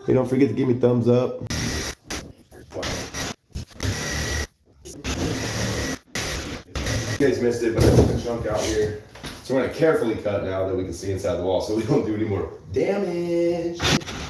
Hey, don't forget to give me thumbs up. You guys missed it, but I took a chunk out here. So we're gonna carefully cut now that we can see inside the wall so we don't do any more damage.